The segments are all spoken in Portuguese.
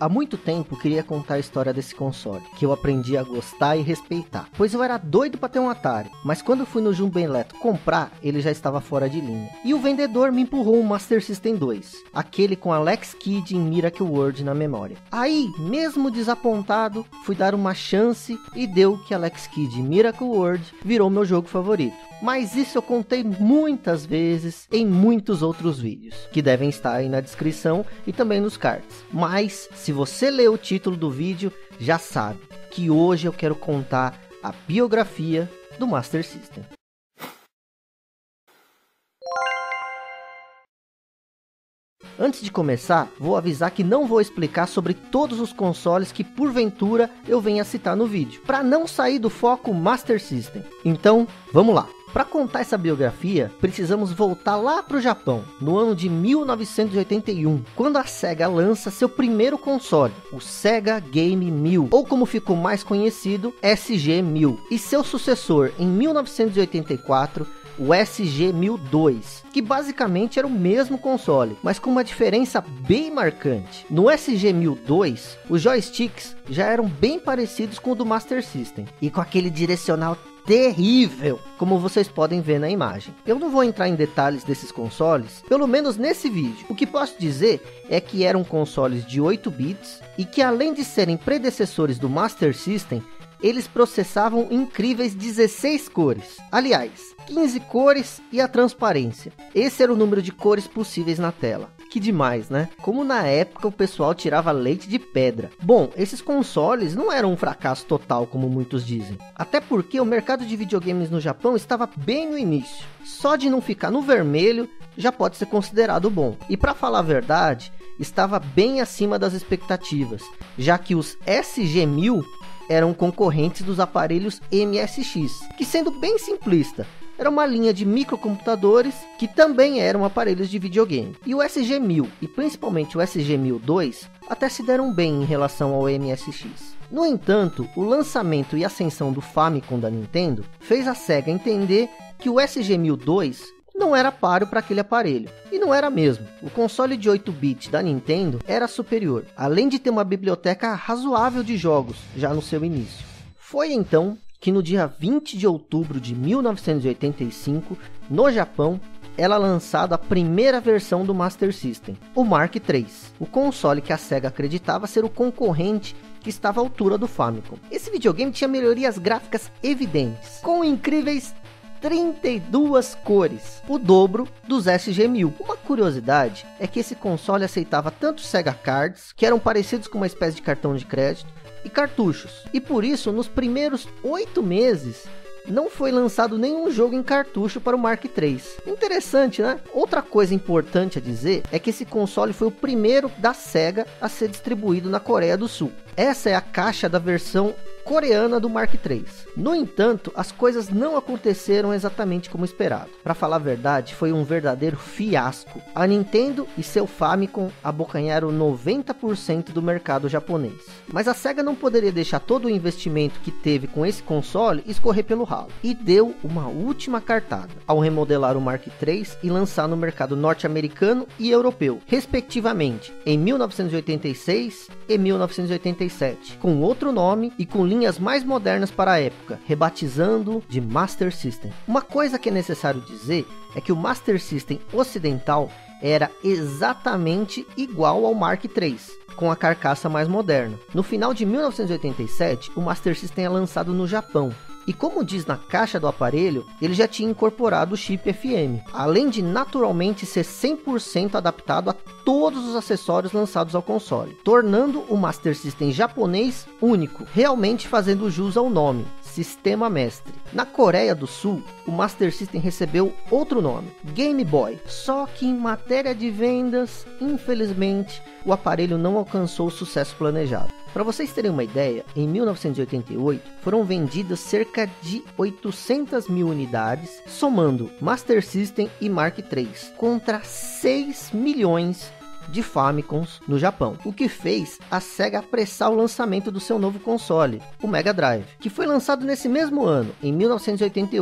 Há muito tempo queria contar a história desse console, que eu aprendi a gostar e respeitar, pois eu era doido para ter um Atari, mas quando fui no Jumbo Eletro comprar, ele já estava fora de linha. E o vendedor me empurrou um Master System 2, aquele com Alex Kidd em Miracle World na memória. Aí, mesmo desapontado, fui dar uma chance e deu que Alex Kidd em Miracle World virou meu jogo favorito. Mas isso eu contei muitas vezes em muitos outros vídeos, que devem estar aí na descrição e também nos cards. Mas, se você lê o título do vídeo, já sabe que hoje eu quero contar a biografia do Master System. Antes de começar, vou avisar que não vou explicar sobre todos os consoles que porventura eu venha citar no vídeo, para não sair do foco Master System. Então, vamos lá! Para contar essa biografia, precisamos voltar lá para o Japão, no ano de 1981, quando a Sega lança seu primeiro console, o Sega Game 1000, ou como ficou mais conhecido, SG-1000, e seu sucessor em 1984, o SG-1002, que basicamente era o mesmo console, mas com uma diferença bem marcante. No SG-1002, os joysticks já eram bem parecidos com o do Master System, e com aquele direcional terrível, como vocês podem ver na imagem. Eu não vou entrar em detalhes desses consoles, pelo menos nesse vídeo. O que posso dizer é que eram consoles de 8 bits, e que além de serem predecessores do Master System, eles processavam incríveis 16 cores. Aliás, 15 cores e a transparência. Esse era o número de cores possíveis na tela. Que demais, né? Como na época o pessoal tirava leite de pedra. Bom, esses consoles não eram um fracasso total, como muitos dizem. Até porque o mercado de videogames no Japão estava bem no início. Só de não ficar no vermelho já pode ser considerado bom. E para falar a verdade, estava bem acima das expectativas, já que os SG-1000 eram concorrentes dos aparelhos MSX, que, sendo bem simplista, era uma linha de microcomputadores que também eram aparelhos de videogame. E o SG-1000 e principalmente o SG-1002 até se deram bem em relação ao MSX. No entanto, o lançamento e ascensão do Famicom da Nintendo fez a Sega entender que o SG-1002 não era páreo para aquele aparelho. E não era mesmo. O console de 8-bit da Nintendo era superior, além de ter uma biblioteca razoável de jogos já no seu início. Foi então que no dia 20 de outubro de 1985, no Japão, era lançada a primeira versão do Master System, o Mark III, o console que a Sega acreditava ser o concorrente que estava à altura do Famicom. Esse videogame tinha melhorias gráficas evidentes, com incríveis 32 cores, o dobro dos SG-1000. Uma curiosidade é que esse console aceitava tanto Sega Cards, que eram parecidos com uma espécie de cartão de crédito, e cartuchos. E por isso, nos primeiros 8 meses, não foi lançado nenhum jogo em cartucho para o Mark III. Interessante, né? Outra coisa importante a dizer é que esse console foi o primeiro da Sega a ser distribuído na Coreia do Sul. Essa é a caixa da versão coreana do Mark III. No entanto, as coisas não aconteceram exatamente como esperado. Para falar a verdade, foi um verdadeiro fiasco. A Nintendo e seu Famicom abocanharam 90% do mercado japonês. Mas a Sega não poderia deixar todo o investimento que teve com esse console escorrer pelo ralo. E deu uma última cartada ao remodelar o Mark III e lançar no mercado norte-americano e europeu, respectivamente, em 1986 e 1987, com outro nome e com linhas mais modernas para a época, rebatizando de Master System. Uma coisa que é necessário dizer é que o Master System ocidental era exatamente igual ao Mark III, com a carcaça mais moderna. No final de 1987, o Master System é lançado no Japão. E como diz na caixa do aparelho, ele já tinha incorporado o chip FM, além de naturalmente ser 100% adaptado a todos os acessórios lançados ao console, tornando o Master System japonês único, realmente fazendo jus ao nome, Sistema Mestre. Na Coreia do Sul, o Master System recebeu outro nome, Game Boy, só que em matéria de vendas, infelizmente, o aparelho não alcançou o sucesso planejado. Para vocês terem uma ideia, em 1988 foram vendidas cerca de 800 mil unidades, somando Master System e Mark III, contra 6 milhões de Famicoms no Japão, o que fez a Sega apressar o lançamento do seu novo console, o Mega Drive, que foi lançado nesse mesmo ano, em 1988.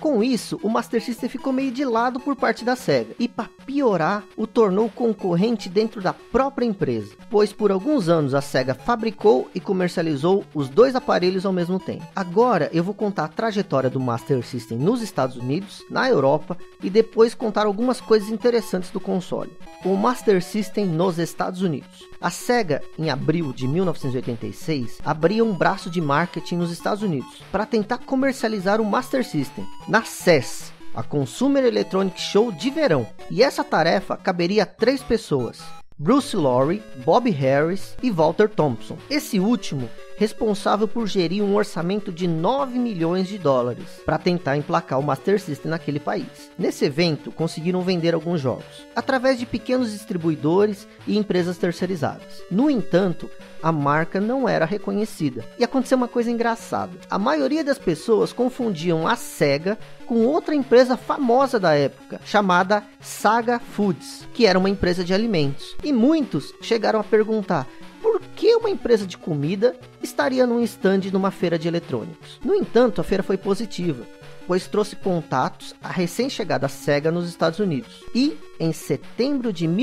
Com isso, o Master System ficou meio de lado por parte da Sega, e para piorar, o tornou concorrente dentro da própria empresa, pois por alguns anos a Sega fabricou e comercializou os dois aparelhos ao mesmo tempo. Agora eu vou contar a trajetória do Master System nos Estados Unidos, na Europa, e depois contar algumas coisas interessantes do console. O Master System nos Estados Unidos. A Sega, em abril de 1986, abria um braço de marketing nos Estados Unidos para tentar comercializar o Master System na CES, a Consumer Electronic Show de verão. E essa tarefa caberia a 3 pessoas: Bruce Lawrie, Bob Harris e Walter Thompson. Esse último responsável por gerir um orçamento de 9 milhões de dólares para tentar emplacar o Master System naquele país. Nesse evento, conseguiram vender alguns jogos, através de pequenos distribuidores e empresas terceirizadas. No entanto, a marca não era reconhecida. E aconteceu uma coisa engraçada. A maioria das pessoas confundiam a Sega com outra empresa famosa da época, chamada Saga Foods, que era uma empresa de alimentos. E muitos chegaram a perguntar: por que uma empresa de comida estaria num stand numa feira de eletrônicos? No entanto, a feira foi positiva, pois trouxe contatos à recém-chegada Sega nos Estados Unidos. E, em setembro de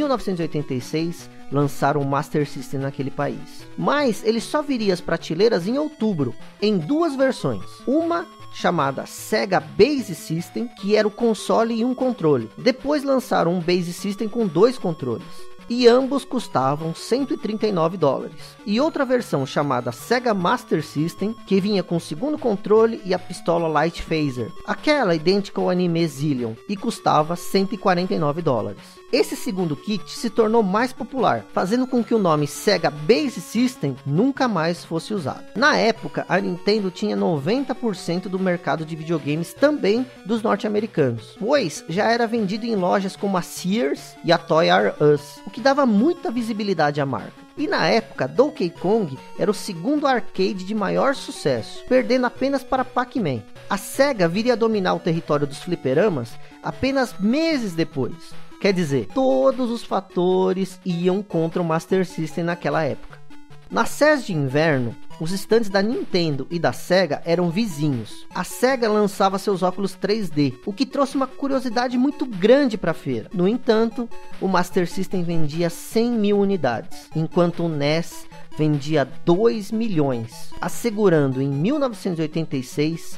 1986, lançaram o Master System naquele país. Mas ele só viria às prateleiras em outubro, em 2 versões. Uma chamada Sega Base System, que era o console e um controle. Depois lançaram um Base System com 2 controles. E ambos custavam 139 dólares. E outra versão chamada Sega Master System, que vinha com o segundo controle e a pistola Light Phaser, aquela idêntica ao anime Zillion, e custava 149 dólares. Esse segundo kit se tornou mais popular, fazendo com que o nome Sega Base System nunca mais fosse usado. Na época, a Nintendo tinha 90% do mercado de videogames também dos norte-americanos, pois já era vendido em lojas como a Sears e a Toys R Us, o que dava muita visibilidade à marca. E na época, Donkey Kong era o segundo arcade de maior sucesso, perdendo apenas para Pac-Man. A Sega viria a dominar o território dos fliperamas apenas meses depois. Quer dizer, todos os fatores iam contra o Master System naquela época. Na CES de inverno, os estandes da Nintendo e da Sega eram vizinhos. A Sega lançava seus óculos 3D, o que trouxe uma curiosidade muito grande para a feira. No entanto, o Master System vendia 100 mil unidades, enquanto o NES vendia 2 milhões, assegurando em 1986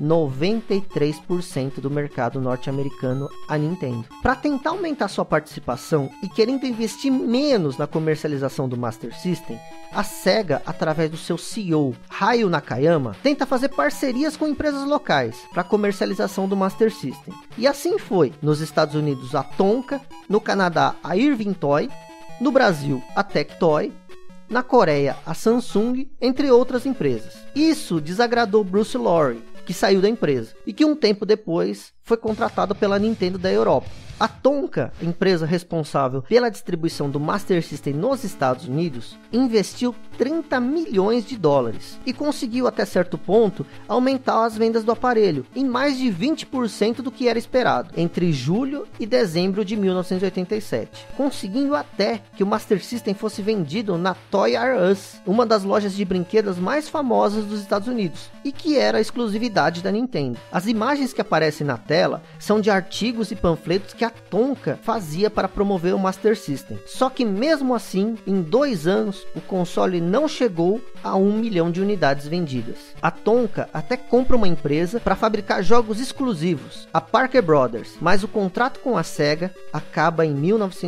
93% do mercado norte-americano à Nintendo. Para tentar aumentar sua participação e querendo investir menos na comercialização do Master System, a Sega, através do seu CEO, Ryo Nakayama, tenta fazer parcerias com empresas locais para a comercialização do Master System. E assim foi. Nos Estados Unidos, a Tonka, no Canadá, a Irving Toy, no Brasil, a Tectoy, na Coreia, a Samsung, entre outras empresas. Isso desagradou Bruce Lawrie, que saiu da empresa, e que um tempo depois foi contratado pela Nintendo da Europa. A Tonka, empresa responsável pela distribuição do Master System nos Estados Unidos, investiu 30 milhões de dólares e conseguiu até certo ponto aumentar as vendas do aparelho em mais de 20% do que era esperado, entre julho e dezembro de 1987, conseguindo até que o Master System fosse vendido na Toys R Us, uma das lojas de brinquedos mais famosas dos Estados Unidos, e que era a exclusividade da Nintendo. As imagens que aparecem na tela são de artigos e panfletos que a Tonka fazia para promover o Master System. Só que mesmo assim, em 2 anos, o console não chegou a 1 milhão de unidades vendidas. A Tonka até compra uma empresa para fabricar jogos exclusivos, a Parker Brothers, mas o contrato com a Sega acaba em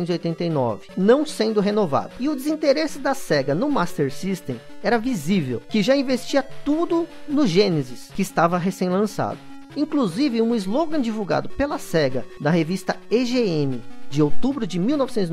1989, não sendo renovado. E o desinteresse da Sega no Master System era visível, que já investia tudo no Genesis, que estava recém-lançado. Inclusive, um slogan divulgado pela Sega da revista EGM de outubro de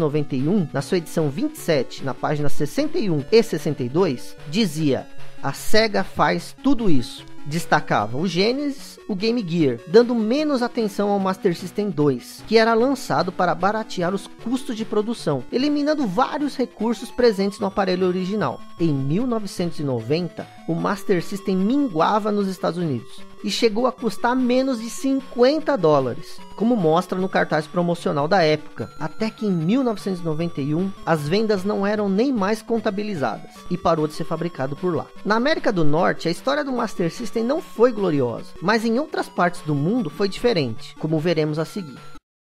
1991, na sua edição 27, na página 61 e 62, dizia: "A Sega faz tudo isso." Destacava o Genesis, o Game Gear, dando menos atenção ao Master System 2, que era lançado para baratear os custos de produção, eliminando vários recursos presentes no aparelho original. Em 1990, o Master System minguava nos Estados Unidos, e chegou a custar menos de $50, como mostra no cartaz promocional da época, até que em 1991 as vendas não eram nem mais contabilizadas e parou de ser fabricado por lá. Na América do Norte, a história do Master System não foi gloriosa, mas em outras partes do mundo foi diferente, como veremos a seguir.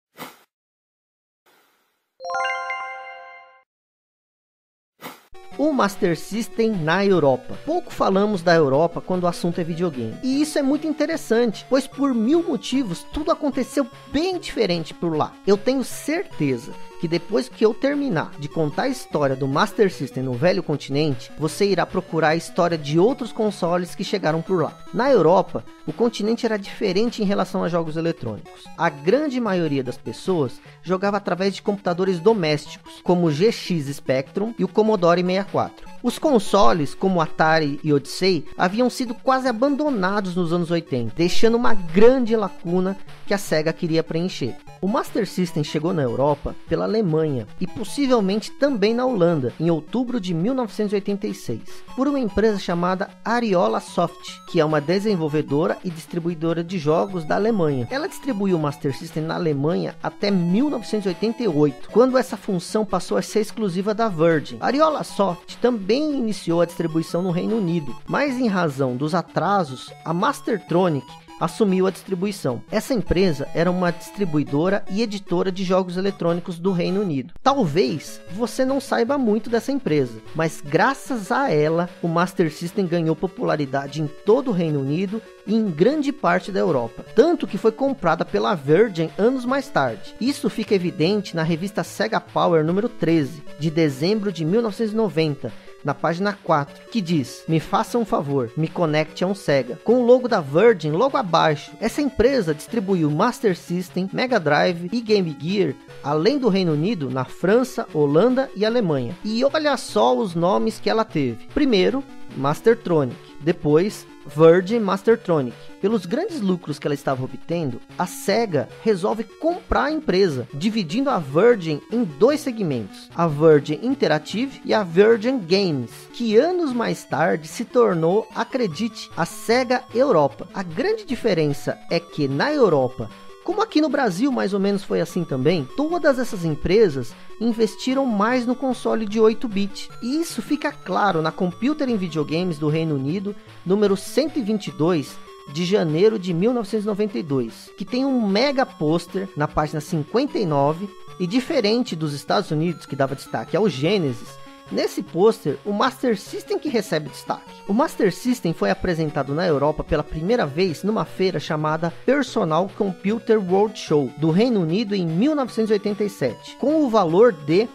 O Master System na Europa. Pouco falamos da Europa quando o assunto é videogame. E isso é muito interessante, pois por 1000 motivos tudo aconteceu bem diferente por lá. Eu tenho certeza que depois que eu terminar de contar a história do Master System no velho continente, você irá procurar a história de outros consoles que chegaram por lá. Na Europa, o continente era diferente em relação a jogos eletrônicos. A grande maioria das pessoas jogava através de computadores domésticos, como o GX Spectrum e o Commodore 64. Os consoles, como o Atari e Odyssey, haviam sido quase abandonados nos anos 80, deixando uma grande lacuna que a Sega queria preencher. O Master System chegou na Europa pela Alemanha e possivelmente também na Holanda, em outubro de 1986, por uma empresa chamada Ariola Soft, que é uma desenvolvedora e distribuidora de jogos da Alemanha. Ela distribuiu o Master System na Alemanha até 1988, quando essa função passou a ser exclusiva da Virgin. A Ariola Soft também iniciou a distribuição no Reino Unido, mas em razão dos atrasos, a Mastertronic assumiu a distribuição. Essa empresa era uma distribuidora e editora de jogos eletrônicos do Reino Unido. Talvez você não saiba muito dessa empresa, mas graças a ela, o Master System ganhou popularidade em todo o Reino Unido e em grande parte da Europa, tanto que foi comprada pela Virgin anos mais tarde. Isso fica evidente na revista Sega Power número 13, de dezembro de 1990, na página 4, que diz: "Me faça um favor, me conecte a um Sega", com o logo da Virgin logo abaixo. Essa empresa distribuiu Master System, Mega Drive e Game Gear, além do Reino Unido, na França, Holanda e Alemanha. E olha só os nomes que ela teve. Primeiro, Mastertronic, depois Virgin Mastertronic. Pelos grandes lucros que ela estava obtendo, a Sega resolve comprar a empresa, dividindo a Virgin em dois segmentos, a Virgin Interactive e a Virgin Games, que anos mais tarde se tornou, acredite, a Sega Europa. A grande diferença é que na Europa, como aqui no Brasil mais ou menos foi assim também, todas essas empresas investiram mais no console de 8-bit. E isso fica claro na Computer em Videogames do Reino Unido, número 122, de janeiro de 1992, que tem um mega pôster na página 59, e diferente dos Estados Unidos, que dava destaque ao Genesis, nesse pôster, o Master System que recebe destaque. O Master System foi apresentado na Europa pela primeira vez numa feira chamada Personal Computer World Show, do Reino Unido em 1987, com o valor de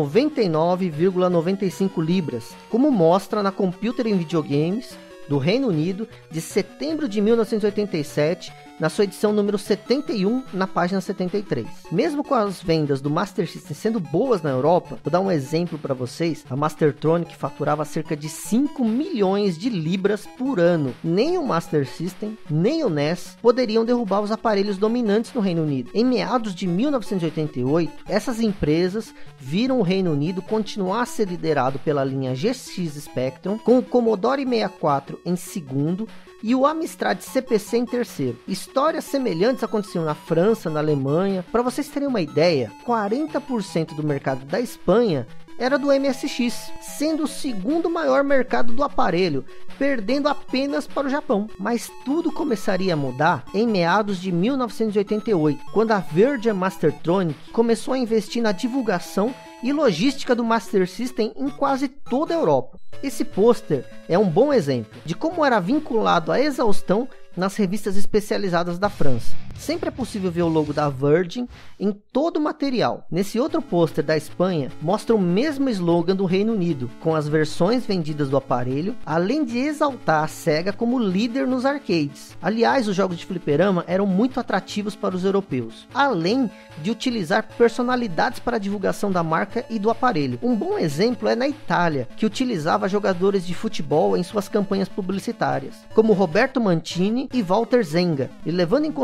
99,95 libras, como mostra na Computer em Videogames do Reino Unido, de setembro de 1987, na sua edição número 71, na página 73. Mesmo com as vendas do Master System sendo boas na Europa, vou dar um exemplo para vocês, a Mastertronic faturava cerca de 5 milhões de libras por ano. Nem o Master System, nem o NES poderiam derrubar os aparelhos dominantes no Reino Unido. Em meados de 1988, essas empresas viram o Reino Unido continuar a ser liderado pela linha GX Spectrum, com o Commodore 64 em segundo, e o Amstrad CPC em terceiro. Histórias semelhantes aconteciam na França, na Alemanha. Para vocês terem uma ideia, 40% do mercado da Espanha era do MSX, sendo o segundo maior mercado do aparelho, perdendo apenas para o Japão. Mas tudo começaria a mudar em meados de 1988, quando a Virgin Mastertronic começou a investir na divulgação e logística do Master System em quase toda a Europa. Esse pôster é um bom exemplo de como era vinculado à exaustão nas revistas especializadas da França. Sempre é possível ver o logo da Virgin em todo o material. Nesse outro pôster da Espanha, mostra o mesmo slogan do Reino Unido, com as versões vendidas do aparelho, além de exaltar a Sega como líder nos arcades. Aliás, os jogos de fliperama eram muito atrativos para os europeus, além de utilizar personalidades para a divulgação da marca e do aparelho. Um bom exemplo é na Itália, que utilizava jogadores de futebol em suas campanhas publicitárias, como Roberto Mantini e Walter Zenga. E levando em consideração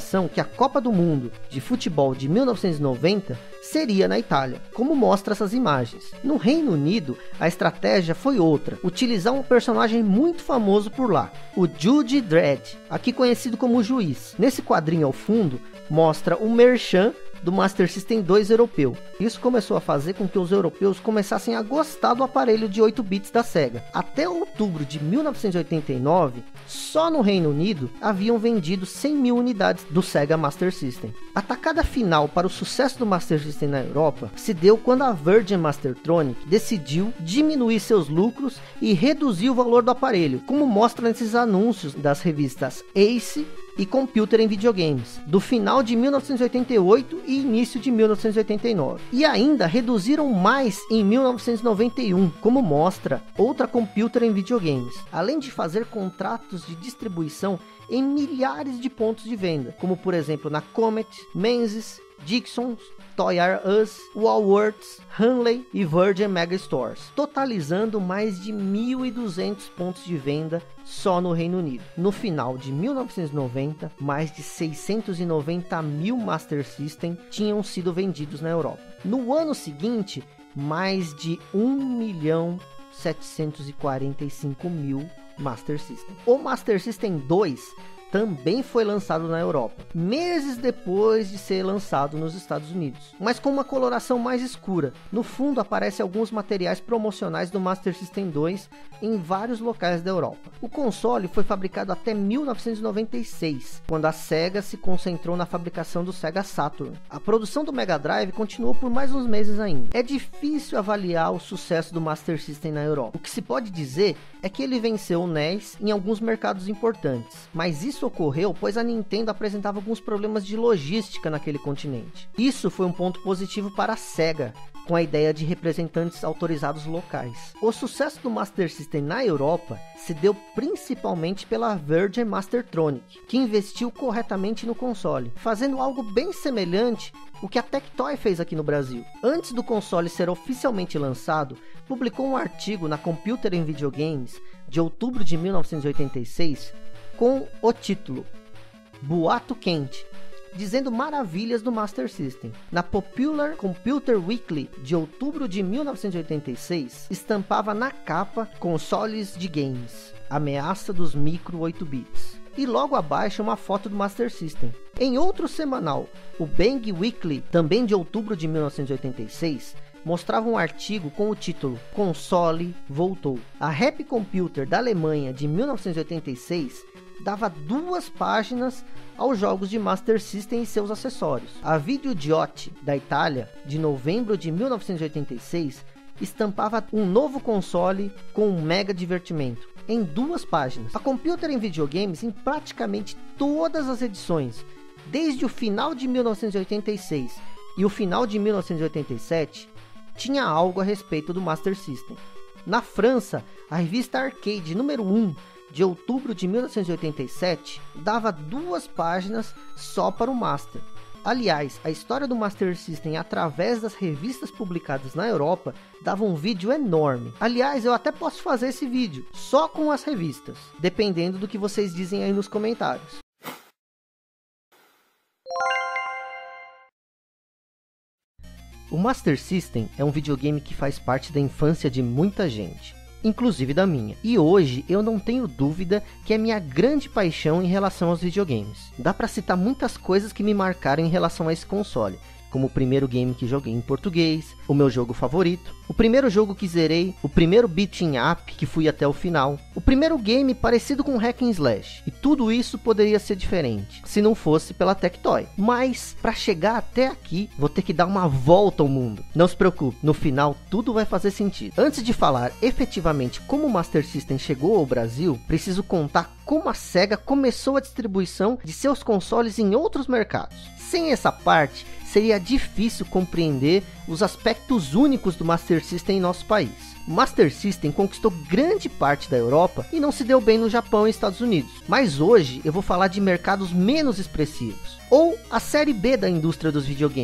especulação que a Copa do Mundo de futebol de 1990 seria na Itália, como mostra essas imagens. No Reino Unido, a estratégia foi outra, utilizar um personagem muito famoso por lá, o Judge Dredd, aqui conhecido como Juiz. Nesse quadrinho ao fundo, mostra o merchan do Master System 2 europeu. Isso começou a fazer com que os europeus começassem a gostar do aparelho de 8 bits da Sega. Até outubro de 1989, só no Reino Unido haviam vendido 100 mil unidades do Sega Master System. A tacada final para o sucesso do Master System na Europa se deu quando a Virgin Mastertronic decidiu diminuir seus lucros e reduzir o valor do aparelho, como mostra nesses anúncios das revistas Ace e Computer em Videogames, do final de 1988 e início de 1989. E ainda reduziram mais em 1991, como mostra outra Computer em Videogames, além de fazer contratos de distribuição em milhares de pontos de venda, como por exemplo na Comet, Menzies, Dixons, Toys R Us, Woolworths, Hanley e Virgin Mega Stores, totalizando mais de 1.200 pontos de venda só no Reino Unido. No final de 1990, mais de 690 mil Master System tinham sido vendidos na Europa. No ano seguinte, mais de 1.745.000 Master System. O Master System 2 também foi lançado na Europa, meses depois de ser lançado nos Estados Unidos, mas com uma coloração mais escura. No fundo aparecem alguns materiais promocionais do Master System 2 em vários locais da Europa. O console foi fabricado até 1996, quando a Sega se concentrou na fabricação do Sega Saturn. A produção do Mega Drive continuou por mais uns meses ainda. É difícil avaliar o sucesso do Master System na Europa. O que se pode dizer é que ele venceu o NES em alguns mercados importantes, mas isso ocorreu pois a Nintendo apresentava alguns problemas de logística naquele continente. Isso foi um ponto positivo para a Sega, com a ideia de representantes autorizados locais. O sucesso do Master System na Europa se deu principalmente pela Virgin Mastertronic, que investiu corretamente no console, fazendo algo bem semelhante ao que a Tectoy fez aqui no Brasil. Antes do console ser oficialmente lançado, publicou um artigo na Computer em Videogames de outubro de 1986 com o título Boato Quente, dizendo maravilhas do Master System. Na Popular Computer Weekly de outubro de 1986, estampava na capa consoles de games, ameaça dos micro 8 bits. E logo abaixo uma foto do Master System. Em outro semanal, o Bang Weekly, também de outubro de 1986, mostrava um artigo com o título Console Voltou. A Happy Computer da Alemanha de 1986 dava 2 páginas aos jogos de Master System e seus acessórios. A Videodiote da Itália, de novembro de 1986, estampava um novo console com um mega divertimento, em 2 páginas. A Computer em Videogames, em praticamente todas as edições, desde o final de 1986 e o final de 1987, tinha algo a respeito do Master System. Na França, a revista Arcade número 1, de outubro de 1987, dava 2 páginas só para o Master. Aliás, a história do Master System através das revistas publicadas na Europa dava um vídeo enorme. Aliás, eu até posso fazer esse vídeo só com as revistas, dependendo do que vocês dizem aí nos comentários. O Master System é um videogame que faz parte da infância de muita gente, inclusive da minha. E hoje eu não tenho dúvida que é minha grande paixão em relação aos videogames. Dá pra citar muitas coisas que me marcaram em relação a esse console, como o primeiro game que joguei em português, o meu jogo favorito, o primeiro jogo que zerei, o primeiro beat'em up que fui até o final, o primeiro game parecido com hack and slash. E tudo isso poderia ser diferente se não fosse pela Tectoy. Mas para chegar até aqui, vou ter que dar uma volta ao mundo. Não se preocupe, no final tudo vai fazer sentido. Antes de falar efetivamente como o Master System chegou ao Brasil, preciso contar como a Sega começou a distribuição de seus consoles em outros mercados. Sem essa parte, seria difícil compreender os aspectos únicos do Master System em nosso país. O Master System conquistou grande parte da Europa e não se deu bem no Japão e Estados Unidos. Mas hoje eu vou falar de mercados menos expressivos, ou a série B da indústria dos videogames,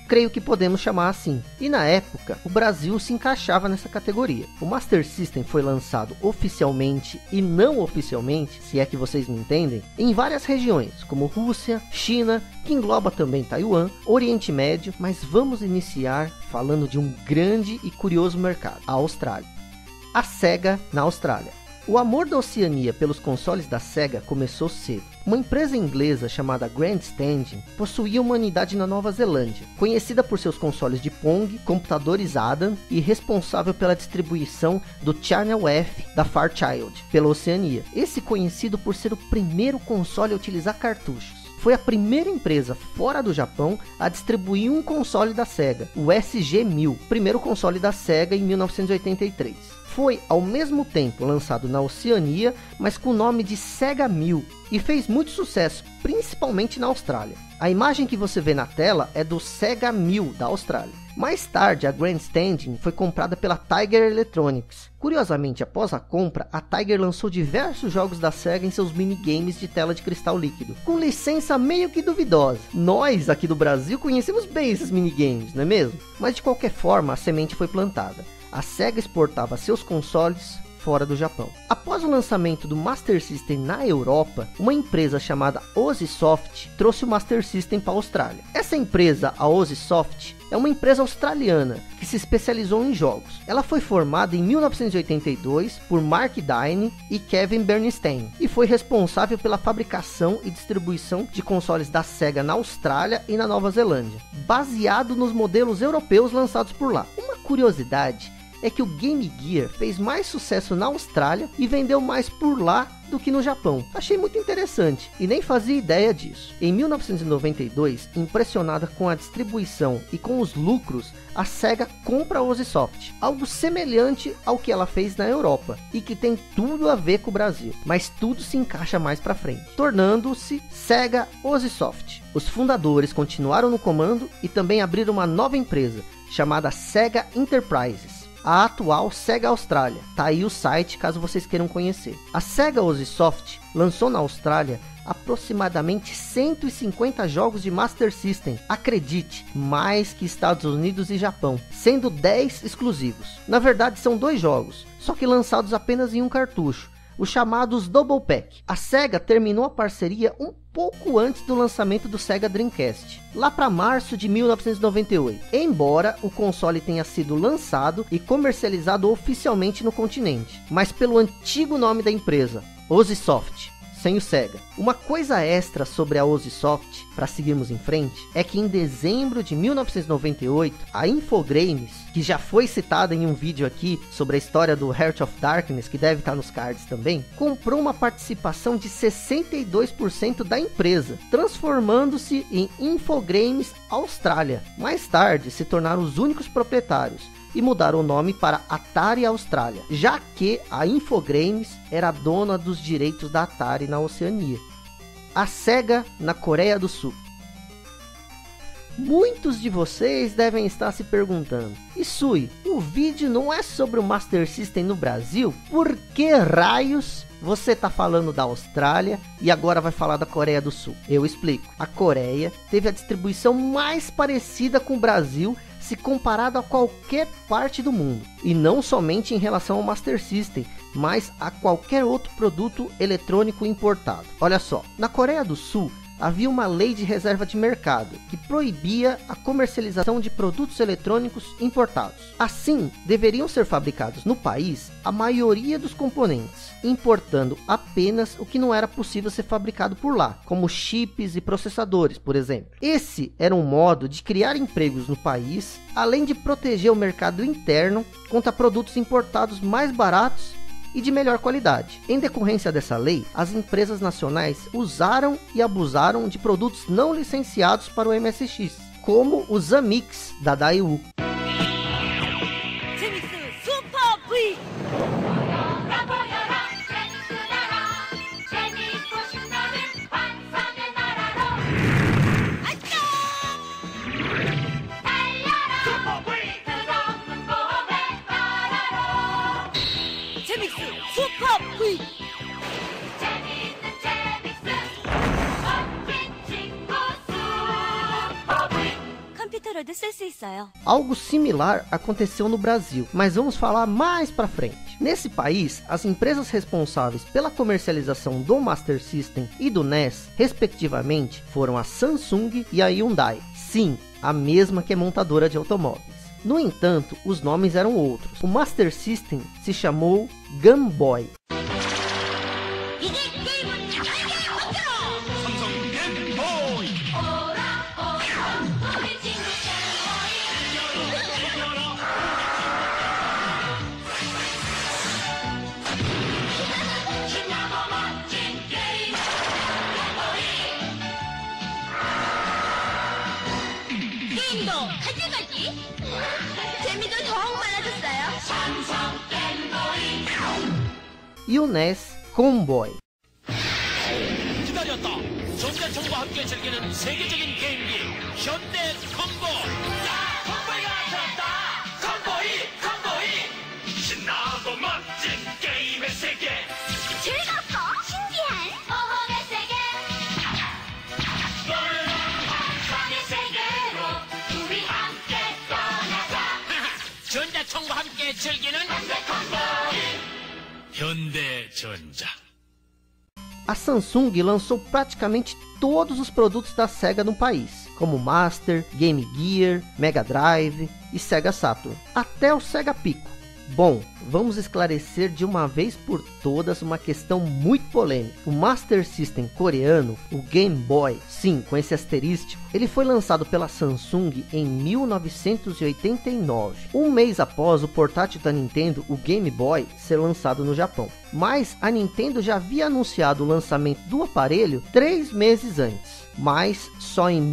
creio que podemos chamar assim. E na época, o Brasil se encaixava nessa categoria. O Master System foi lançado oficialmente e não oficialmente, se é que vocês me entendem, em várias regiões, como Rússia, China, que engloba também Taiwan, Oriente Médio, mas vamos iniciar falando de um grande e curioso mercado, a Austrália. A SEGA na Austrália. O amor da Oceania pelos consoles da SEGA começou cedo. Uma empresa inglesa chamada Grandstanding possuía uma unidade na Nova Zelândia, conhecida por seus consoles de Pong, computadores Adam e responsável pela distribuição do Channel F da Fairchild pela Oceania. Esse conhecido por ser o primeiro console a utilizar cartuchos. Foi a primeira empresa fora do Japão a distribuir um console da SEGA, o SG-1000, primeiro console da SEGA em 1983. Foi ao mesmo tempo lançado na Oceania, mas com o nome de Sega 1000, e fez muito sucesso, principalmente na Austrália. A imagem que você vê na tela é do Sega 1000 da Austrália. Mais tarde, a Grandstanding foi comprada pela Tiger Electronics. Curiosamente, após a compra, a Tiger lançou diversos jogos da SEGA em seus minigames de tela de cristal líquido, com licença meio que duvidosa. Nós, aqui do Brasil, conhecemos bem esses minigames, não é mesmo? Mas de qualquer forma, a semente foi plantada. A SEGA exportava seus consoles fora do Japão. Após o lançamento do Master System na Europa, uma empresa chamada Ozisoft trouxe o Master System para a Austrália. Essa empresa, a Ozisoft, é uma empresa australiana que se especializou em jogos. Ela foi formada em 1982 por Mark Dine e Kevin Bernstein e foi responsável pela fabricação e distribuição de consoles da SEGA na Austrália e na Nova Zelândia, baseado nos modelos europeus lançados por lá. Uma curiosidade é que o Game Gear fez mais sucesso na Austrália e vendeu mais por lá do que no Japão. Achei muito interessante e nem fazia ideia disso. Em 1992, impressionada com a distribuição e com os lucros, a SEGA compra a Ozisoft, algo semelhante ao que ela fez na Europa e que tem tudo a ver com o Brasil, mas tudo se encaixa mais para frente, tornando-se SEGA Ozisoft. Os fundadores continuaram no comando e também abriram uma nova empresa chamada SEGA Enterprises, a atual SEGA Austrália. Tá aí o site caso vocês queiram conhecer. A SEGA Ozisoft lançou na Austrália aproximadamente 150 jogos de Master System, acredite, mais que Estados Unidos e Japão, sendo 10 exclusivos. Na verdade são 2 jogos, só que lançados apenas em um cartucho, os chamados Double Pack. A SEGA terminou a parceria um pouco antes do lançamento do Sega Dreamcast, lá para março de 1998, embora o console tenha sido lançado e comercializado oficialmente no continente, mas pelo antigo nome da empresa, Ozisoft, sem o Sega. Uma coisa extra sobre a Ozisoft, para seguirmos em frente, é que em dezembro de 1998, a Infogrames, que já foi citada em um vídeo aqui sobre a história do Heart of Darkness, que deve estar nos cards também, comprou uma participação de 62% da empresa, transformando-se em Infogrames Austrália. Mais tarde, se tornaram os únicos proprietários e mudaram o nome para Atari Austrália, já que a Infogrames era dona dos direitos da Atari na Oceania. A SEGA na Coreia do Sul. Muitos de vocês devem estar se perguntando: Isui, o vídeo não é sobre o Master System no Brasil? Por que raios você está falando da Austrália e agora vai falar da Coreia do Sul? Eu explico. A Coreia teve a distribuição mais parecida com o Brasil se comparado a qualquer parte do mundo, e não somente em relação ao Master System, mas a qualquer outro produto eletrônico importado. Olha só, na Coreia do Sul havia uma lei de reserva de mercado que proibia a comercialização de produtos eletrônicos importados. Assim, deveriam ser fabricados no país a maioria dos componentes, importando apenas o que não era possível ser fabricado por lá, como chips e processadores, por exemplo. Esse era um modo de criar empregos no país, além de proteger o mercado interno contra produtos importados mais baratos e de melhor qualidade. Em decorrência dessa lei, as empresas nacionais usaram e abusaram de produtos não licenciados para o MSX, como o Zamix da Daewoo. 컨트롤도 쓸 수 있어요. Algo similar aconteceu no Brasil, mas vamos falar mais pra frente. Nesse país, as empresas responsáveis pela comercialização do Master System e do NES, respectivamente, foram a Samsung e a Hyundai. Sim, a mesma que é montadora de automóveis. No entanto, os nomes eram outros. O Master System se chamou Game Boy. E o NES Comboy. 기다렸다. 전자청과 함께 즐기는 세계적인 게임기 현대 콤보. 야, 콤보이가 나타났다. 콤보이. 신나고 멋진 게임의 세계. 즐겁고 신기한 모험의 세계. 놀라운 환상의 세계로 우리 함께 떠나자. 전자청과 함께 즐기는 현대 콤보이. 현대전자. A Samsung lançou praticamente todos os produtos da Sega no país, como Master, Game Gear, Mega Drive e Sega Saturn, até o Sega Pico. Bom, vamos esclarecer de uma vez por todas uma questão muito polêmica. O Master System coreano, o Game Boy, sim, com esse asterístico, ele foi lançado pela Samsung em 1989, um mês após o portátil da Nintendo, o Game Boy, ser lançado no Japão. Mas a Nintendo já havia anunciado o lançamento do aparelho 3 meses antes. Mas só em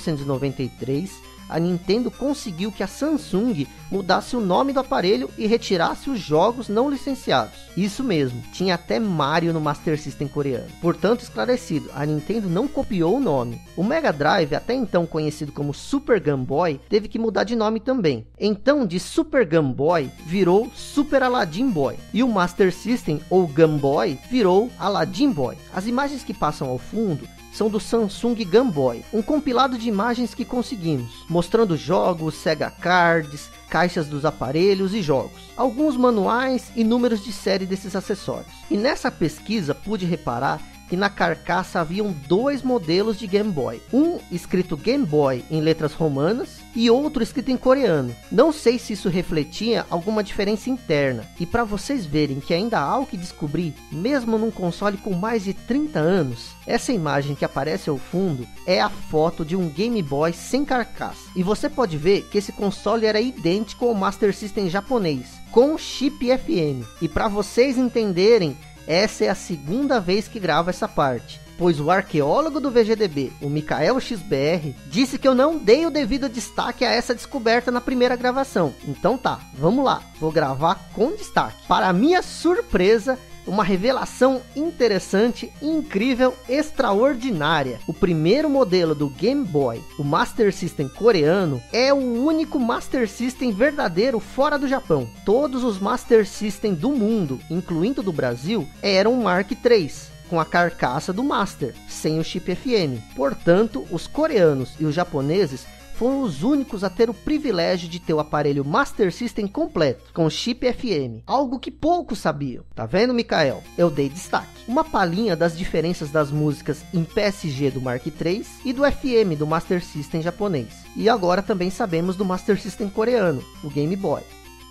1993 a Nintendo conseguiu que a Samsung mudasse o nome do aparelho e retirasse os jogos não licenciados. Isso mesmo, tinha até Mario no Master System coreano. Portanto, esclarecido, a Nintendo não copiou o nome. O Mega Drive, até então conhecido como Super Game Boy, teve que mudar de nome também. Então, de Super Game Boy, virou Super Aladdin Boy. E o Master System, ou Game Boy, virou Aladdin Boy. As imagens que passam ao fundo são do Samsung Game Boy, um compilado de imagens que conseguimos, mostrando jogos, Sega Cards, caixas dos aparelhos e jogos, alguns manuais e números de série desses acessórios. E nessa pesquisa pude reparar que na carcaça haviam 2 modelos de Game Boy, um escrito Game Boy em letras romanas e outro escrito em coreano. Não sei se isso refletia alguma diferença interna, e para vocês verem que ainda há o que descobrir, mesmo num console com mais de 30 anos, essa imagem que aparece ao fundo é a foto de um Game Boy sem carcaça, e você pode ver que esse console era idêntico ao Master System japonês, com chip FM, e para vocês entenderem, essa é a segunda vez que gravo essa parte, pois o arqueólogo do VGDB, o Mikael XBR, disse que eu não dei o devido destaque a essa descoberta na primeira gravação. Então tá, vamos lá, vou gravar com destaque. Para minha surpresa, uma revelação interessante, incrível, extraordinária. O primeiro modelo do Game Boy, o Master System coreano, é o único Master System verdadeiro fora do Japão. Todos os Master System do mundo, incluindo do Brasil, eram Mark III, com a carcaça do Master, sem o chip FM. Portanto, os coreanos e os japoneses foram os únicos a ter o privilégio de ter o aparelho Master System completo, com chip FM, algo que poucos sabiam. Tá vendo, Mikael? Eu dei destaque. Uma palhinha das diferenças das músicas em PSG do Mark III e do FM do Master System japonês. E agora também sabemos do Master System coreano, o Game Boy.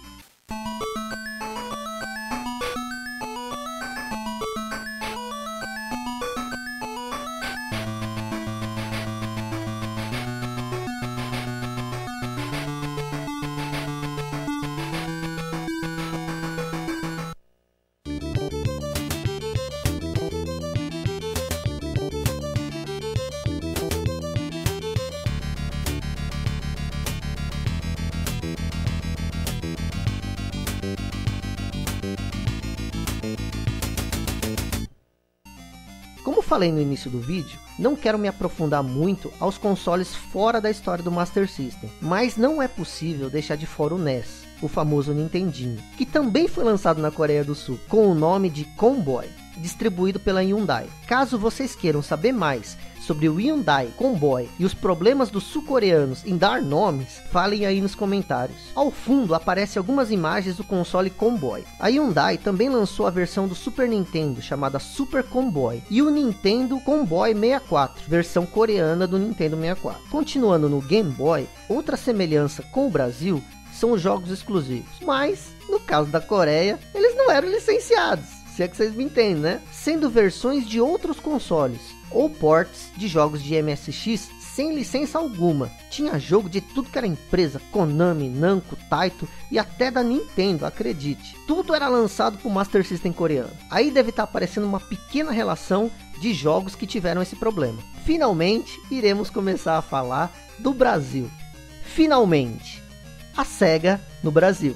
Como falei no início do vídeo, não quero me aprofundar muito aos consoles fora da história do Master System, mas não é possível deixar de fora o NES, o famoso Nintendinho, que também foi lançado na Coreia do Sul, com o nome de Comboy. distribuído pela Hyundai. Caso vocês queiram saber mais sobre o Hyundai Comboy e os problemas dos sul-coreanos em dar nomes, falem aí nos comentários. Ao fundo aparecem algumas imagens do console Comboy. A Hyundai também lançou a versão do Super Nintendo chamada Super Comboy e o Nintendo Comboy 64, versão coreana do Nintendo 64. Continuando no Game Boy, outra semelhança com o Brasil são os jogos exclusivos, mas no caso da Coreia, eles não eram licenciados, se é que vocês me entendem, né? Sendo versões de outros consoles ou ports de jogos de MSX sem licença alguma. Tinha jogo de tudo que era empresa, Konami, Namco, Taito e até da Nintendo, acredite. Tudo era lançado para o Master System coreano. Aí deve estar aparecendo uma pequena relação de jogos que tiveram esse problema. Finalmente, iremos começar a falar do Brasil. Finalmente, a Sega no Brasil.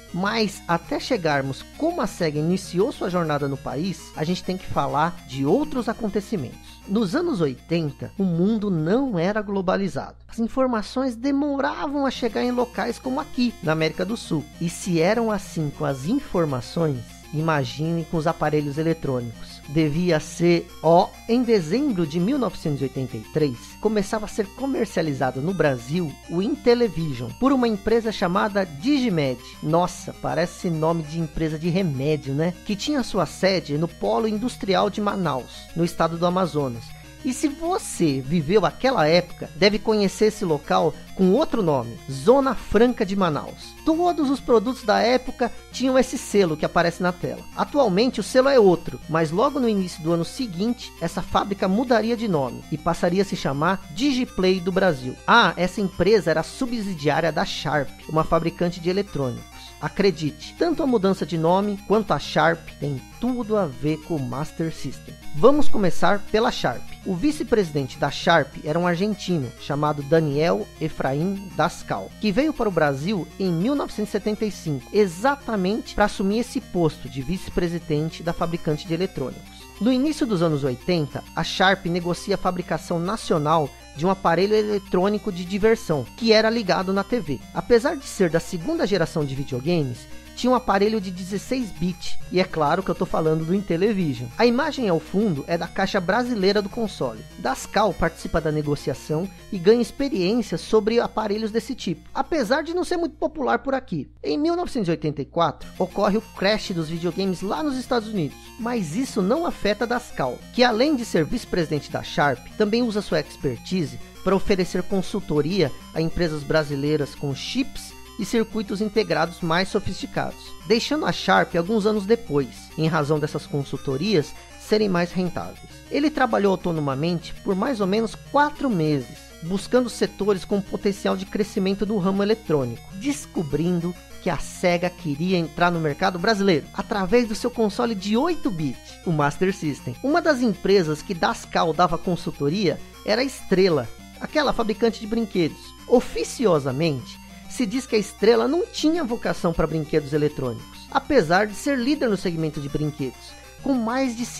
Mas até chegarmos como a Sega iniciou sua jornada no país, a gente tem que falar de outros acontecimentos. Nos anos 80, o mundo não era globalizado. As informações demoravam a chegar em locais como aqui, na América do Sul. E se eram assim com as informações, imagine com os aparelhos eletrônicos. Devia ser, em dezembro de 1983, começava a ser comercializado no Brasil o Intellivision, por uma empresa chamada Digimed. Nossa, parece nome de empresa de remédio, né? Que tinha sua sede no Polo Industrial de Manaus, no estado do Amazonas. E se você viveu aquela época, deve conhecer esse local com outro nome, Zona Franca de Manaus. Todos os produtos da época tinham esse selo que aparece na tela. Atualmente o selo é outro, mas logo no início do ano seguinte, essa fábrica mudaria de nome e passaria a se chamar Digiplay do Brasil. Essa empresa era subsidiária da Sharp, uma fabricante de eletrônicos. Acredite, tanto a mudança de nome quanto a Sharp tem tudo a ver com o Master System. Vamos começar pela Sharp. O vice-presidente da Sharp era um argentino chamado Daniel Efraim Dascal, que veio para o Brasil em 1975, exatamente para assumir esse posto de vice-presidente da fabricante de eletrônicos. No início dos anos 80, a Sharp negocia a fabricação nacional de um aparelho eletrônico de diversão, que era ligado na TV. Apesar de ser da segunda geração de videogames, tinha um aparelho de 16 bits, e é claro que eu estou falando do Intellivision. A imagem ao fundo é da caixa brasileira do console. Dascal participa da negociação e ganha experiência sobre aparelhos desse tipo, apesar de não ser muito popular por aqui. Em 1984, ocorre o crash dos videogames lá nos Estados Unidos, mas isso não afeta Dascal, que além de ser vice-presidente da Sharp, também usa sua expertise para oferecer consultoria a empresas brasileiras com chips e circuitos integrados mais sofisticados, deixando a Sharp alguns anos depois, em razão dessas consultorias serem mais rentáveis. Ele trabalhou autonomamente por mais ou menos 4 meses, buscando setores com potencial de crescimento do ramo eletrônico, descobrindo que a Sega queria entrar no mercado brasileiro através do seu console de 8 bits, o Master System. Uma das empresas que Dascal dava consultoria era a Estrela, aquela fabricante de brinquedos. Oficiosamente, se diz que a Estrela não tinha vocação para brinquedos eletrônicos, apesar de ser líder no segmento de brinquedos, com mais de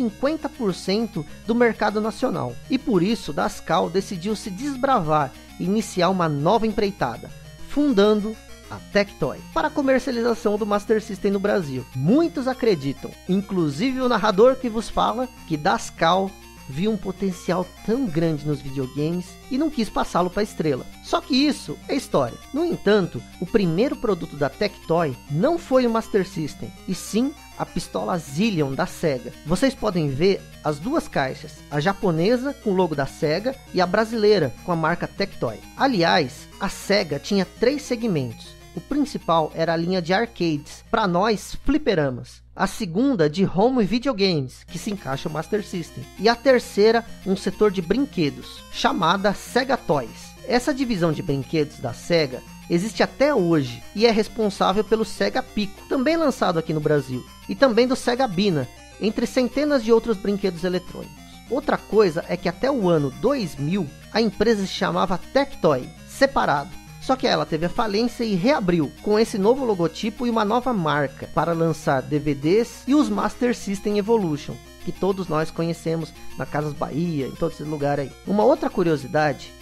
50% do mercado nacional. E por isso, Dascal decidiu se desbravar e iniciar uma nova empreitada, fundando a Tectoy, para a comercialização do Master System no Brasil. Muitos acreditam, inclusive o narrador que vos fala, que Dascal viu um potencial tão grande nos videogames e não quis passá-lo para a Estrela. Só que isso é história. No entanto, o primeiro produto da Tectoy não foi o Master System, e sim a pistola Zillion da Sega. Vocês podem ver as duas caixas, a japonesa com o logo da Sega e a brasileira com a marca Tectoy. Aliás, a Sega tinha 3 segmentos. O principal era a linha de arcades, para nós fliperamas. A segunda de home e videogames, que se encaixa o Master System. E a terceira, um setor de brinquedos, chamada Sega Toys. Essa divisão de brinquedos da Sega existe até hoje e é responsável pelo Sega Pico, também lançado aqui no Brasil, e também do Sega Bina, entre centenas de outros brinquedos eletrônicos. Outra coisa é que até o ano 2000, a empresa se chamava Tectoy, separado. Só que ela teve a falência e reabriu com esse novo logotipo e uma nova marca para lançar DVDs e os Master System Evolution, que todos nós conhecemos na Casas Bahia, em todos esses lugares aí. Uma outra curiosidade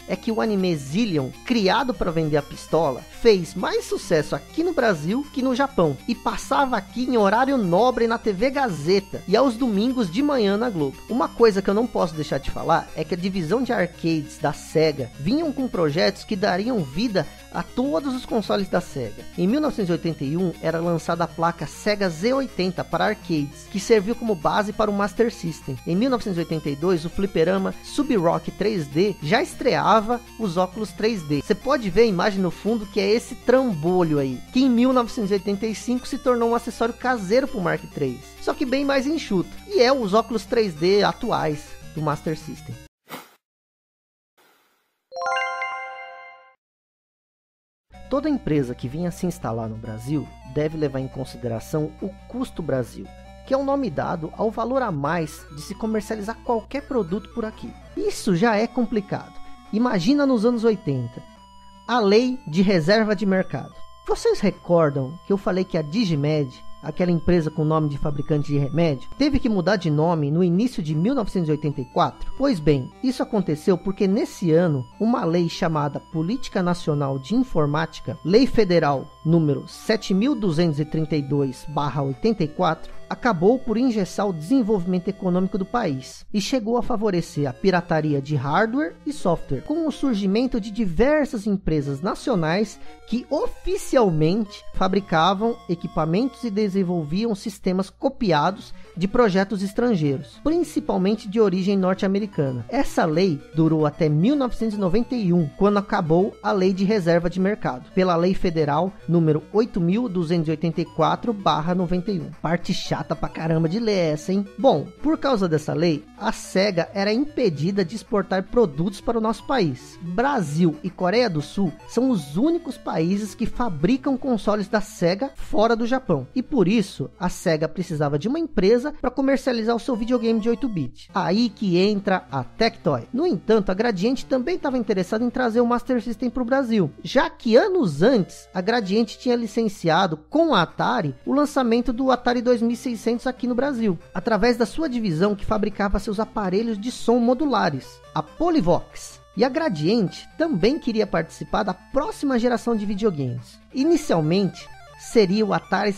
é que o anime Zillion, criado para vender a pistola, fez mais sucesso aqui no Brasil que no Japão, e passava aqui em horário nobre na TV Gazeta e aos domingos de manhã na Globo. Uma coisa que eu não posso deixar de falar é que a divisão de arcades da Sega vinham com projetos que dariam vida a todos os consoles da Sega. Em 1981 era lançada a placa Sega Z80 para arcades, que serviu como base para o Master System. Em 1982 o fliperama Sub-Rock 3D já estreava os óculos 3D. Você pode ver a imagem no fundo, que é esse trambolho aí, que em 1985 se tornou um acessório caseiro para o Mark III, só que bem mais enxuto, e é os óculos 3D atuais do Master System. Toda empresa que venha se instalar no Brasil deve levar em consideração o custo Brasil, que é o nome dado ao valor a mais de se comercializar qualquer produto por aqui. Isso já é complicado. Imagina nos anos 80, a lei de reserva de mercado. Vocês recordam que eu falei que a Digimed, aquela empresa com nome de fabricante de remédio, teve que mudar de nome no início de 1984? Pois bem, isso aconteceu porque nesse ano, uma lei chamada Política Nacional de Informática, Lei Federal número 7.232/84, acabou por engessar o desenvolvimento econômico do país e chegou a favorecer a pirataria de hardware e software, com o surgimento de diversas empresas nacionais que oficialmente fabricavam equipamentos e desenvolviam sistemas copiados de projetos estrangeiros, principalmente de origem norte-americana. Essa lei durou até 1991, quando acabou a Lei de Reserva de Mercado, pela Lei Federal número 8.284/91. Parte chata pra caramba de ler essa, hein? Bom, por causa dessa lei, a Sega era impedida de exportar produtos para o nosso país. Brasil e Coreia do Sul são os únicos países que fabricam consoles da Sega fora do Japão, e por isso a Sega precisava de uma empresa para comercializar o seu videogame de 8-bit. Aí que entra a Tectoy. No entanto, a Gradiente também estava interessada em trazer o Master System para o Brasil, já que anos antes a Gradiente tinha licenciado com a Atari o lançamento do Atari 2600 aqui no Brasil, através da sua divisão que fabricava seus aparelhos de som modulares, a Polyvox. E a Gradiente também queria participar da próxima geração de videogames. Inicialmente seria o Atari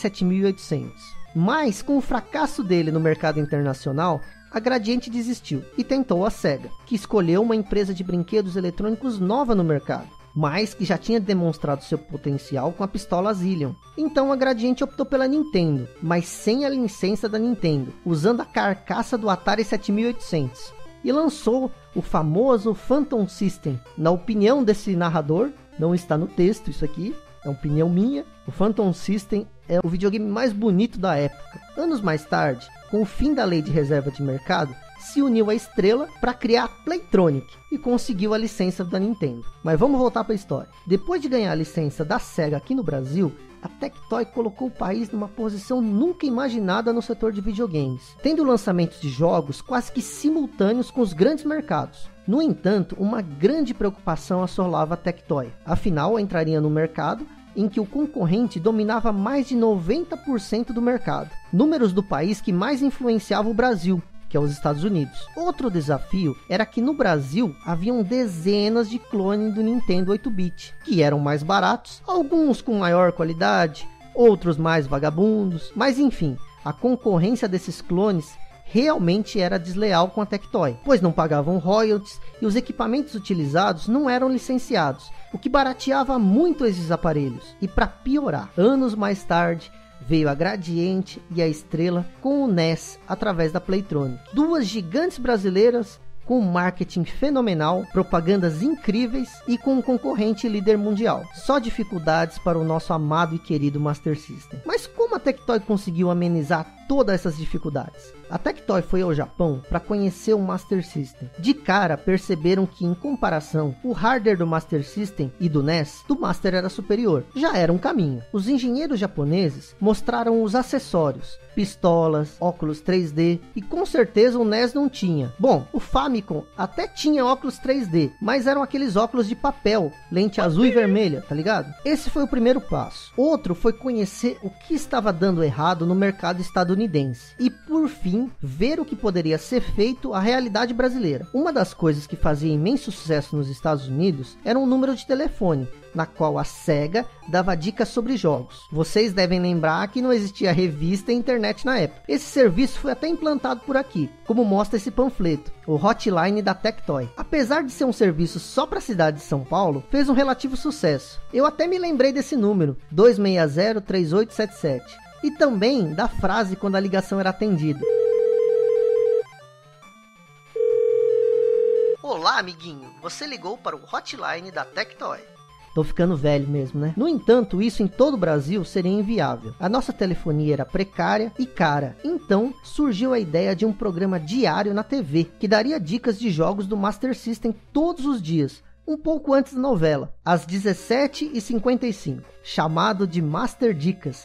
7800. Mas com o fracasso dele no mercado internacional, a Gradiente desistiu e tentou a Sega, que escolheu uma empresa de brinquedos eletrônicos nova no mercado, mas que já tinha demonstrado seu potencial com a pistola Zillion. Então a Gradiente optou pela Nintendo, mas sem a licença da Nintendo, usando a carcaça do Atari 7800, e lançou o famoso Phantom System. Na opinião desse narrador, não está no texto isso aqui, é uma opinião minha, o Phantom System é o videogame mais bonito da época. Anos mais tarde, com o fim da lei de reserva de mercado, se uniu à Estrela para criar a Playtronic e conseguiu a licença da Nintendo. Mas vamos voltar para a história. Depois de ganhar a licença da Sega aqui no Brasil, a Tectoy colocou o país numa posição nunca imaginada no setor de videogames, tendo lançamentos de jogos quase que simultâneos com os grandes mercados. No entanto, uma grande preocupação assolava a Tectoy. Afinal, entraria no mercado em que o concorrente dominava mais de 90% do mercado. Números do país que mais influenciava o Brasil, que é os Estados Unidos. Outro desafio era que no Brasil haviam dezenas de clones do Nintendo 8-bit, que eram mais baratos, alguns com maior qualidade, outros mais vagabundos, mas enfim, a concorrência desses clones realmente era desleal com a Tectoy, pois não pagavam royalties e os equipamentos utilizados não eram licenciados, o que barateava muito esses aparelhos. E para piorar, anos mais tarde, veio a Gradiente e a Estrela com o NES através da Playtronic. Duas gigantes brasileiras com marketing fenomenal, propagandas incríveis e com um concorrente líder mundial. Só dificuldades para o nosso amado e querido Master System. Mas como a Tectoy conseguiu amenizar todas essas dificuldades? A Tectoy foi ao Japão para conhecer o Master System. De cara perceberam que, em comparação, o hardware do Master System e do NES, do Master era superior. Já era um caminho. Os engenheiros japoneses mostraram os acessórios, pistolas, óculos 3D, e com certeza o NES não tinha. Bom, o Famicom até tinha óculos 3D, mas eram aqueles óculos de papel, lente azul e vermelha, tá ligado? Esse foi o primeiro passo. Outro foi conhecer o que estava dando errado no mercado estadunidense. estadunidense. E por fim, ver o que poderia ser feito à realidade brasileira. Uma das coisas que fazia imenso sucesso nos Estados Unidos era um número de telefone, na qual a SEGA dava dicas sobre jogos. Vocês devem lembrar que não existia revista e internet na época. Esse serviço foi até implantado por aqui, como mostra esse panfleto, o Hotline da Tectoy. Apesar de ser um serviço só para a cidade de São Paulo, fez um relativo sucesso. Eu até me lembrei desse número, 260-3877, e também da frase quando a ligação era atendida. Olá, amiguinho, você ligou para o Hotline da Tectoy. Tô ficando velho mesmo, né? No entanto, isso em todo o Brasil seria inviável. A nossa telefonia era precária e cara. Então, surgiu a ideia de um programa diário na TV, que daria dicas de jogos do Master System todos os dias, um pouco antes da novela, às 17h55, chamado de Master Dicas.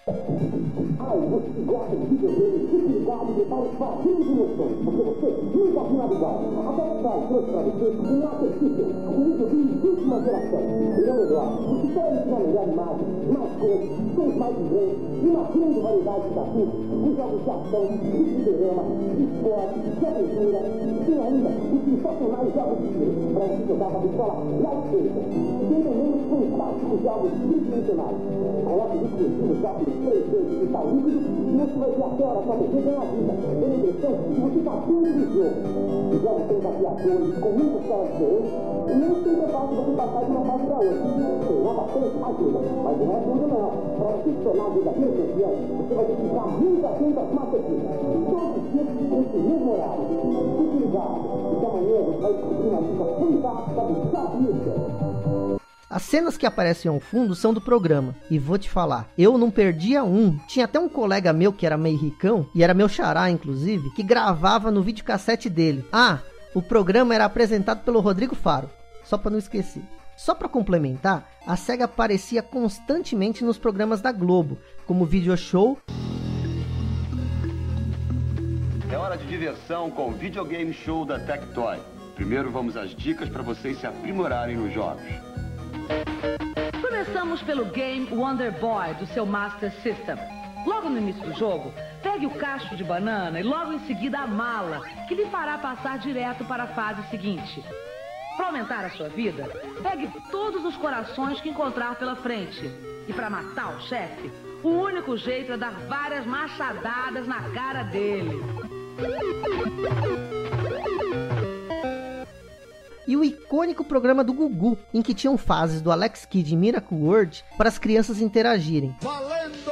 Coloque dispositivos já por 3 vezes de tal líquido e você vai ver até a hora que a TV ganha a vida. Tem a impressão que você está dentro do jogo. Os jogos têm desafiadores com muitas telas diferentes e nem sempre é fácil você passar de uma fase para outra. Tem uma bastante ajuda, mas não é tudo não. Para você se tornar verdadeiro campeão, você vai ter que ficar muito atento às Master Dicas. Todos os dias com esse mesmo horário. Fique ligado, porque amanhã você vai descobrir uma dica fantástica do Sabia. As cenas que aparecem ao fundo são do programa, e vou te falar, eu não perdia um. Tinha até um colega meu que era meio ricão, e era meu xará inclusive, que gravava no videocassete dele. Ah, o programa era apresentado pelo Rodrigo Faro, só para não esquecer. Só para complementar, a SEGA aparecia constantemente nos programas da Globo, como Video Show. É hora de diversão com o Videogame Show da Tectoy. Primeiro vamos às dicas para vocês se aprimorarem nos jogos. Começamos pelo game Wonder Boy do seu Master System. Logo no início do jogo, pegue o cacho de banana e logo em seguida a mala, que lhe fará passar direto para a fase seguinte. Para aumentar a sua vida, pegue todos os corações que encontrar pela frente. E para matar o chefe, o único jeito é dar várias machadadas na cara dele. E o icônico programa do Gugu, em que tinham fases do Alex Kidd e Miracle World para as crianças interagirem. Valendo!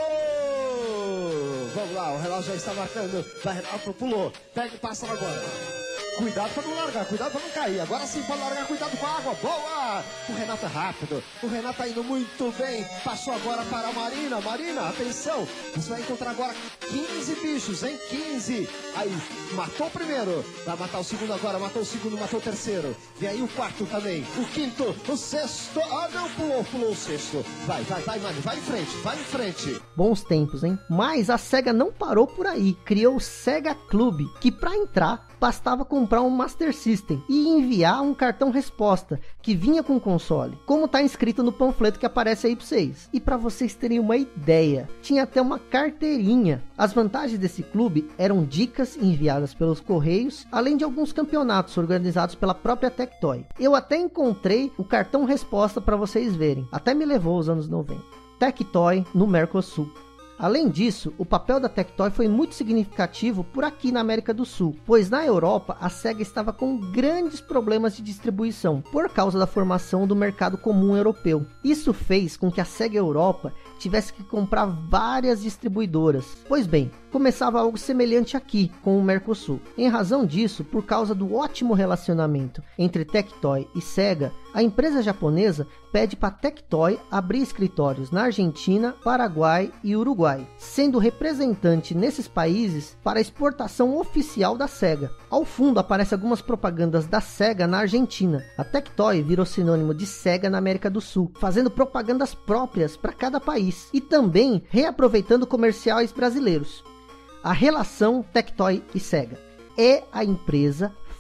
Vamos lá, o relógio já está marcando. Vai, Renato, pulou. Pega e passa agora. Cuidado para não largar, cuidado para não cair. Agora sim pode largar, cuidado com a água. Boa! O Renato é rápido. O Renato tá indo muito bem. Passou agora para a Marina. Marina, atenção. Você vai encontrar agora 15 bichos, hein? 15. Aí, matou o primeiro. Vai matar o segundo agora. Matou o segundo, matou o terceiro. Vem aí o quarto também. O quinto, o sexto. Ah, não, pulou o sexto. Vai, Mari. Vai em frente. Bons tempos, hein? Mas a SEGA não parou por aí. Criou o SEGA Club, que para entrar bastava comprar um Master System e enviar um cartão resposta que vinha com o console, como tá inscrito no panfleto que aparece aí para vocês. E para vocês terem uma ideia, tinha até uma carteirinha. As vantagens desse clube eram dicas enviadas pelos correios, além de alguns campeonatos organizados pela própria Tectoy. Eu até encontrei o cartão resposta para vocês verem, até me levou aos anos 90. Tectoy no Mercosul. Além disso, o papel da Tectoy foi muito significativo por aqui na América do Sul, pois na Europa a SEGA estava com grandes problemas de distribuição por causa da formação do mercado comum europeu. Isso fez com que a SEGA Europa tivesse que comprar várias distribuidoras. Pois bem, começava algo semelhante aqui com o Mercosul. Em razão disso, por causa do ótimo relacionamento entre Tectoy e SEGA, a empresa japonesa pede para a Tectoy abrir escritórios na Argentina, Paraguai e Uruguai, sendo representante nesses países para a exportação oficial da SEGA. Ao fundo aparecem algumas propagandas da SEGA na Argentina. A Tectoy virou sinônimo de SEGA na América do Sul, fazendo propagandas próprias para cada país e também reaproveitando comerciais brasileiros. A relação Tectoy e SEGA é a empresa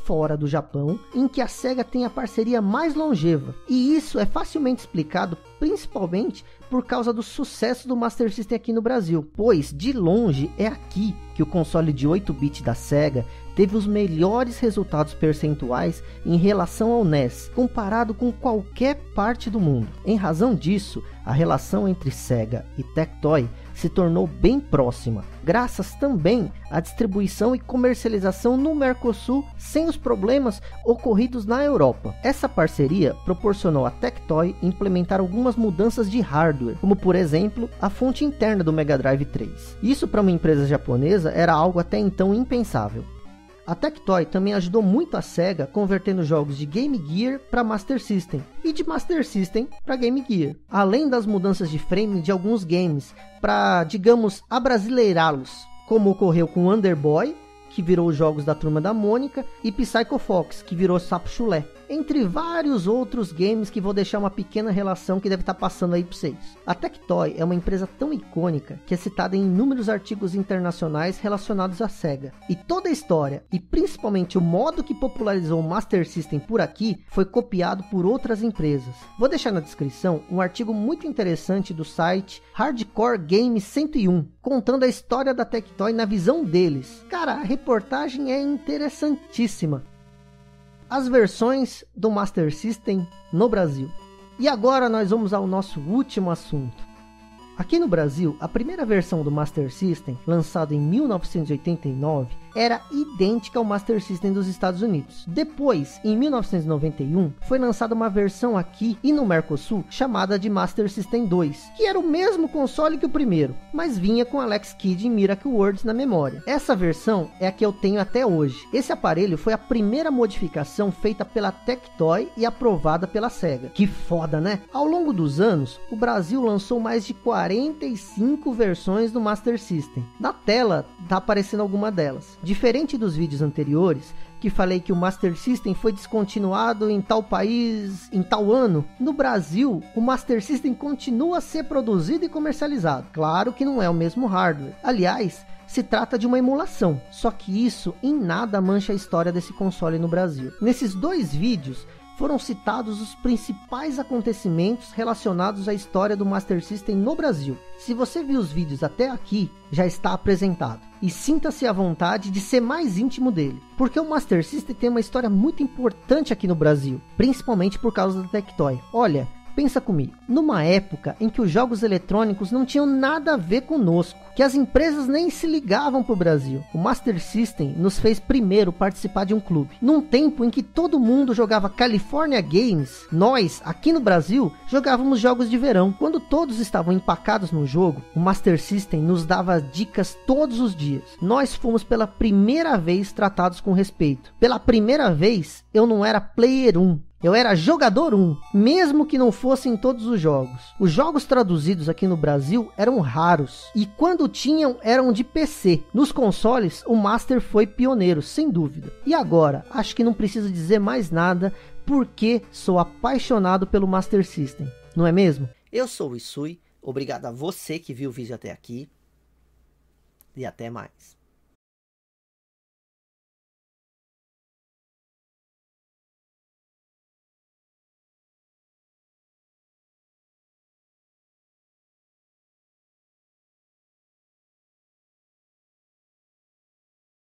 fora do Japão, em que a SEGA tem a parceria mais longeva. E isso é facilmente explicado principalmente por causa do sucesso do Master System aqui no Brasil, pois de longe é aqui que o console de 8-bit da SEGA teve os melhores resultados percentuais em relação ao NES, comparado com qualquer parte do mundo. Em razão disso, a relação entre SEGA e Tectoy se tornou bem próxima, graças também à distribuição e comercialização no Mercosul sem os problemas ocorridos na Europa. Essa parceria proporcionou à Tectoy implementar algumas mudanças de hardware, como por exemplo a fonte interna do Mega Drive 3. Isso para uma empresa japonesa era algo até então impensável. A Tectoy também ajudou muito a SEGA convertendo jogos de Game Gear para Master System e de Master System para Game Gear, além das mudanças de frame de alguns games para, digamos, abrasileirá-los, como ocorreu com Wonder Boy, que virou os jogos da Turma da Mônica, e Psycho Fox, que virou Sapo Chulé, entre vários outros games que vou deixar uma pequena relação que deve estar passando aí para vocês. A Tectoy é uma empresa tão icônica que é citada em inúmeros artigos internacionais relacionados à SEGA. E toda a história, e principalmente o modo que popularizou o Master System por aqui, foi copiado por outras empresas. Vou deixar na descrição um artigo muito interessante do site Hardcore Game 101, contando a história da Tectoy na visão deles. Cara, a reportagem é interessantíssima. As versões do Master System no Brasil. E agora nós vamos ao nosso último assunto. Aqui no Brasil, a primeira versão do Master System, lançado em 1989, era idêntica ao Master System dos Estados Unidos. Depois, em 1991, foi lançada uma versão aqui e no Mercosul chamada de Master System 2, que era o mesmo console que o primeiro, mas vinha com Alex Kidd e Miracle Worlds na memória. Essa versão é a que eu tenho até hoje. Esse aparelho foi a primeira modificação feita pela Tectoy e aprovada pela SEGA. Que foda, né? Ao longo dos anos, o Brasil lançou mais de 45 versões do Master System. Na tela tá aparecendo alguma delas. Diferente dos vídeos anteriores, que falei que o Master System foi descontinuado em tal país, em tal ano, no Brasil, o Master System continua a ser produzido e comercializado. Claro que não é o mesmo hardware. Aliás, se trata de uma emulação, só que isso em nada mancha a história desse console no Brasil. Nesses dois vídeos, foram citados os principais acontecimentos relacionados à história do Master System no Brasil. Se você viu os vídeos até aqui, já está apresentado. E sinta-se à vontade de ser mais íntimo dele, porque o Master System tem uma história muito importante aqui no Brasil, principalmente por causa da Tectoy. Olha, pensa comigo, numa época em que os jogos eletrônicos não tinham nada a ver conosco, que as empresas nem se ligavam para o Brasil, o Master System nos fez primeiro participar de um clube. Num tempo em que todo mundo jogava California Games, nós, aqui no Brasil, jogávamos jogos de verão. Quando todos estavam empacados no jogo, o Master System nos dava dicas todos os dias. Nós fomos pela primeira vez tratados com respeito. Pela primeira vez, eu não era Player 1. Eu era jogador 1, mesmo que não fosse em todos os jogos. Os jogos traduzidos aqui no Brasil eram raros, e quando tinham, eram de PC. Nos consoles, o Master foi pioneiro, sem dúvida. E agora, acho que não preciso dizer mais nada, porque sou apaixonado pelo Master System, não é mesmo? Eu sou o Isui, obrigado a você que viu o vídeo até aqui, e até mais.